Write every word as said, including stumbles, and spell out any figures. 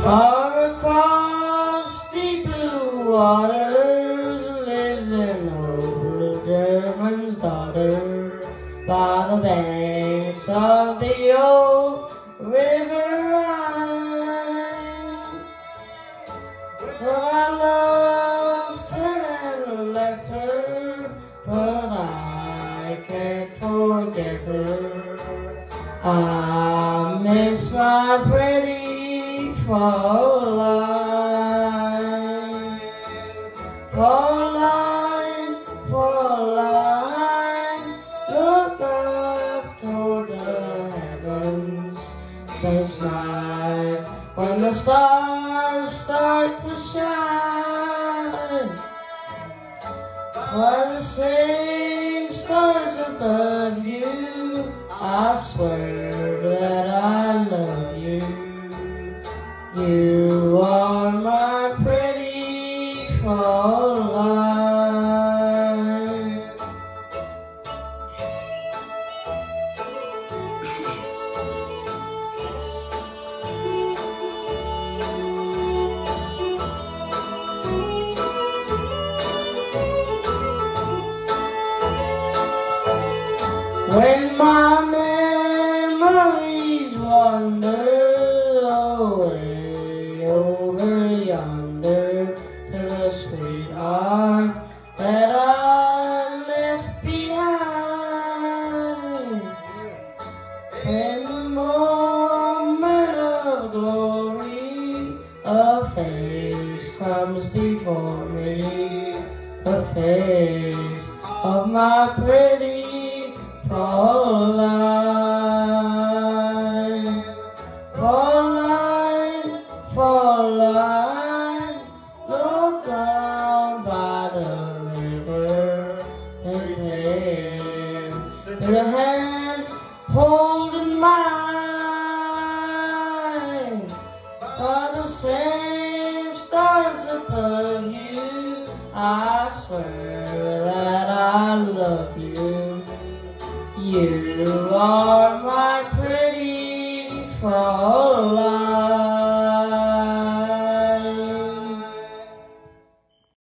Far across the blue waters lives an old German's daughter by the banks of the old River Rhine. Well, I loved her and left her, but I can't forget her. I miss my pretty Fräulein. Fräulein, Fräulein, look up toward the heavens this night when the stars start to shine. By the same stars above you, I swear that I love you. You are my pretty Fräulein. When my memories wander away over yonder to the sweetheart that I left behind, in the moment of glory, a face comes before me, the face of my pretty Fräulein. Fräulein, Fräulein, look down by the river and hand to the hand holding mine. By the same stars above you, I swear that I love you. You are my